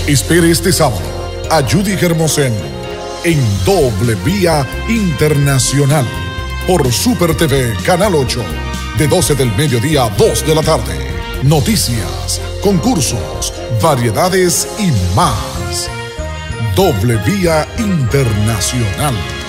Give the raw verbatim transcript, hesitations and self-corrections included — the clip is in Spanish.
Espere este sábado a Judy Hermosen en Doble Vía Internacional por Super T V Canal ocho, de doce del mediodía a dos de la tarde. Noticias, concursos, variedades y más. Doble Vía Internacional.